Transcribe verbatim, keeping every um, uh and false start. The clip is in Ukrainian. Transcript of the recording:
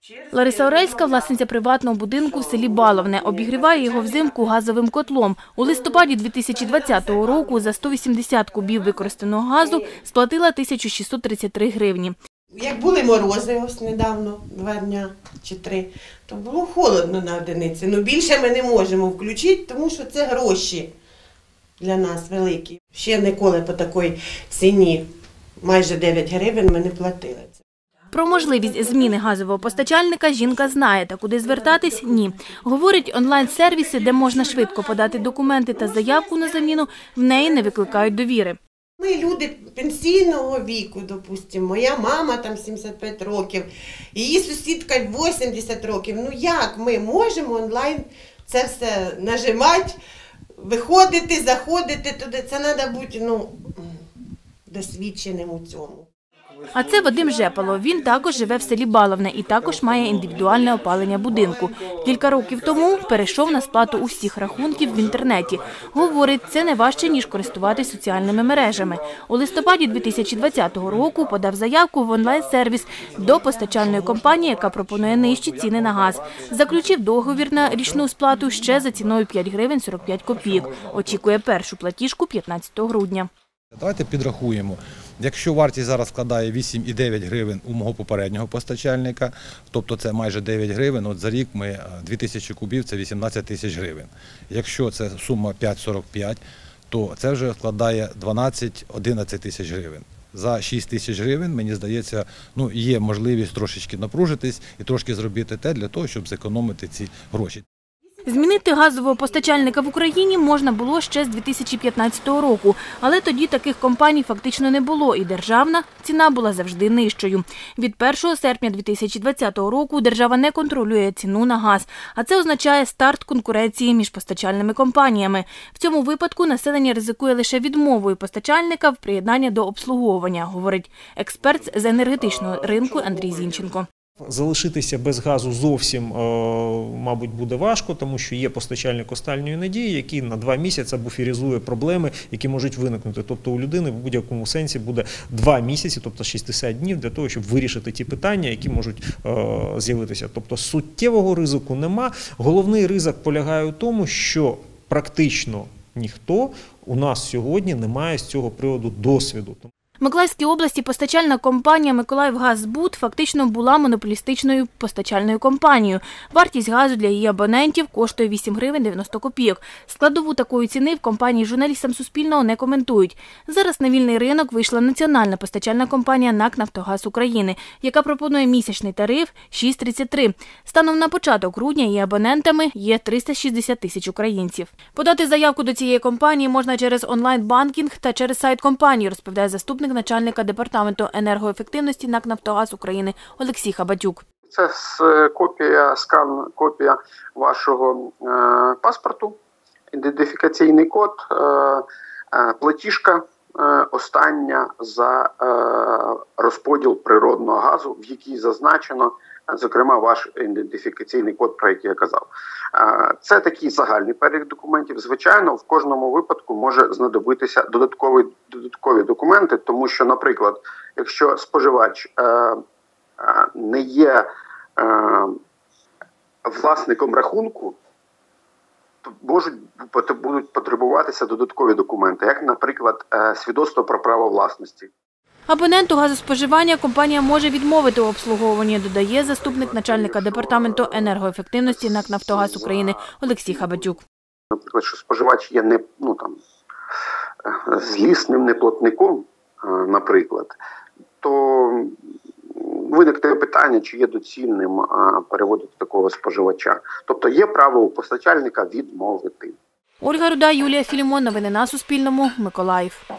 Лариса Орельська – власниця приватного будинку в селі Баловне. Обігріває його взимку газовим котлом. У листопаді дві тисячі двадцятого року за сто вісімдесят кубів використаного газу сплатила тисячу шістсот тридцять три гривні. Як були морози ось недавно, два дня чи три, то було холодно на одиниці. Ну більше ми не можемо включити, тому що це гроші для нас великі. Ще ніколи по такій ціні, майже дев'ять гривень, ми не платили. Про можливість зміни газового постачальника жінка знає, та куди звертатись – ні. Говорить, онлайн-сервіси, де можна швидко подати документи та заявку на заміну, в неї не викликають довіри. Ми люди пенсійного віку, допустимо, моя мама там сімдесят п'ять років, її сусідка вісімдесят років. Ну як ми можемо онлайн це все нажимати, виходити, заходити туди? Це треба бути ну, досвідченим у цьому. А це Вадим Жепало. Він також живе в селі Баловне і також має індивідуальне опалення будинку. Кілька років тому перейшов на сплату усіх рахунків в інтернеті. Говорить, це не важче, ніж користуватись соціальними мережами. У листопаді дві тисячі двадцятого року подав заявку в онлайн-сервіс до постачальної компанії, яка пропонує нижчі ціни на газ. Заключив договір на річну сплату ще за ціною п'ять гривень сорок п'ять копійок. Очікує першу платіжку п'ятнадцятого грудня. Давайте підрахуємо. Якщо вартість зараз складає вісім і дев'ять гривень у мого попереднього постачальника, тобто це майже дев'ять гривень, от за рік ми дві тисячі кубів – це вісімнадцять тисяч гривень. Якщо це сума п'ять сорок п'ять, то це вже складає дванадцять - одинадцять тисяч гривень. За шість тисяч гривень, мені здається, ну, є можливість трошечки напружитись і трошки зробити те для того, щоб зекономити ці гроші. Змінити газового постачальника в Україні можна було ще з дві тисячі п'ятнадцятого року, але тоді таких компаній фактично не було і державна ціна була завжди нижчою. Від першого серпня дві тисячі двадцятого року держава не контролює ціну на газ, а це означає старт конкуренції між постачальними компаніями. В цьому випадку населення ризикує лише відмовою постачальника в приєднанні до обслуговування, говорить експерт з енергетичного ринку Андрій Зінченко. Залишитися без газу зовсім, мабуть, буде важко, тому що є постачальник останньої надії, який на два місяці буферизує проблеми, які можуть виникнути. Тобто у людини в будь-якому сенсі буде два місяці, тобто шістдесят днів, для того, щоб вирішити ті питання, які можуть з'явитися. Тобто суттєвого ризику нема. Головний ризик полягає у тому, що практично ніхто у нас сьогодні не має з цього приводу досвіду. В Миколаївській області постачальна компанія «Миколаївгаззбут» фактично була монополістичною постачальною компанією. Вартість газу для її абонентів коштує вісім гривень дев'яносто копійок. Складову такої ціни в компанії журналістам Суспільного не коментують. Зараз на вільний ринок вийшла національна постачальна компанія НАК «Нафтогаз України», яка пропонує місячний тариф шість тридцять три. Станом на початок грудня її абонентами є триста шістдесят тисяч українців. Подати заявку до цієї компанії можна через онлайн-банкінг та через сайт компанії, розповідає заступник начальника департаменту енергоефективності НАК «Нафтогаз України» Олексій Хабатюк. Це копія, скан, копія вашого е, паспорту, ідентифікаційний код, е, е, платіжка е, остання за е, розподіл природного газу, в якій зазначено, зокрема, ваш ідентифікаційний код, про який я казав. Це такий загальний перелік документів. Звичайно, в кожному випадку може знадобитися додаткові, додаткові документи, тому що, наприклад, якщо споживач е, е, не є е, власником рахунку, то можуть будуть потребуватися додаткові документи, як, наприклад, е, свідоцтво про право власності. Абоненту газоспоживання компанія може відмовити у обслуговуванні, додає заступник начальника департаменту енергоефективності НАК «Нафтогаз України» Олексій Хабатюк. Наприклад, що споживач є не, ну, там, злісним неплатником, наприклад, то виникне питання, чи є доцільним переводити такого споживача. Тобто є право у постачальника відмовити. Ольга Руда, Юлія Філімон. Новини на Суспільному. Миколаїв.